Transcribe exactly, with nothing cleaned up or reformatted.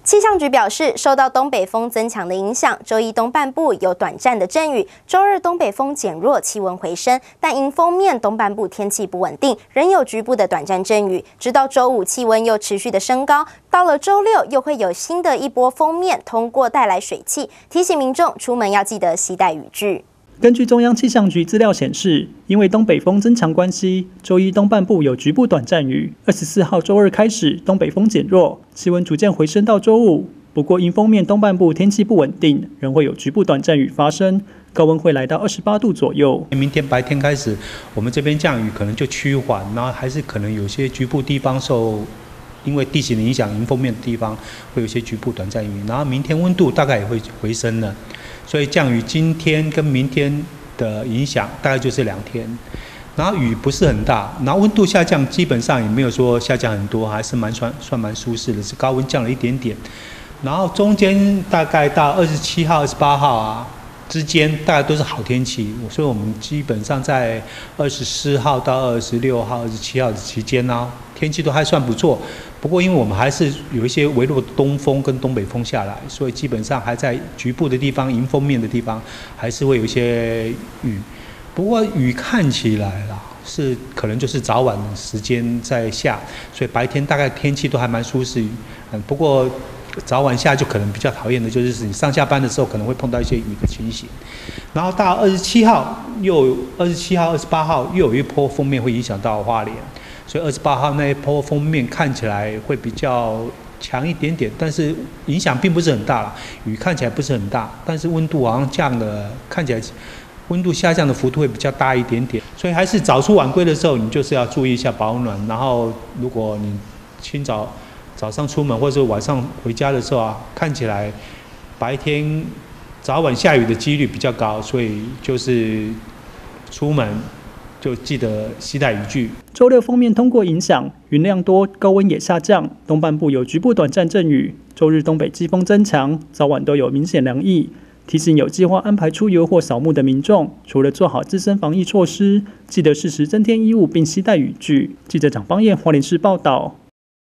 气象局表示，受到东北风增强的影响，周一东半部有短暂的阵雨，周二东北风减弱，气温回升，但迎风面东半部天气不稳定，仍有局部的短暂阵雨。直到周五，气温又持续的升高，到了周六又会有新的一波锋面通过，带来水汽，提醒民众出门要记得携带雨具。 根据中央气象局资料显示，因为东北风增强关系，周一东半部有局部短暂雨。二十四号周二开始，东北风减弱，气温逐渐回升到周五。不过因锋面东半部天气不稳定，仍会有局部短暂雨发生，高温会来到二十八度左右。 明天白天开始，我们这边降雨可能就趋缓，然后还是可能有些局部地方受。 因为地形的影响，迎风面的地方会有一些局部短暂雨，然后明天温度大概也会回升了，所以降雨今天跟明天的影响大概就是两天，然后雨不是很大，然后温度下降基本上也没有说下降很多，还是蛮算算蛮舒适的，是高温降了一点点，然后中间大概到二十七号、二十八号啊之间大概都是好天气，所以我们基本上在二十四号到二十六号、二十七号的期间呢、啊。 天气都还算不错，不过因为我们还是有一些微弱的东风跟东北风下来，所以基本上还在局部的地方、迎风面的地方，还是会有一些雨。不过雨看起来啦，是可能就是早晚的时间在下，所以白天大概天气都还蛮舒适。嗯，不过早晚下就可能比较讨厌的就是你上下班的时候可能会碰到一些雨的情形。然后到二十七号又二十七号、二十八号又有一波锋面会影响到花莲。 所以二十八号那一波锋面看起来会比较强一点点，但是影响并不是很大了。雨看起来不是很大，但是温度好像降了，看起来温度下降的幅度会比较大一点点。所以还是早出晚归的时候，你就是要注意一下保暖。然后如果你清早早上出门或者晚上回家的时候啊，看起来白天早晚下雨的几率比较高，所以就是出门。 就记得携带雨具。 周六锋面通过影响，云量多，高温也下降，东半部有局部短暂阵雨。周日东北季风增强，早晚都有明显凉意。提醒有计划安排出游或扫墓的民众，除了做好自身防疫措施，记得适时增添衣物并携带雨具。记者蒋邦彦花莲市报道。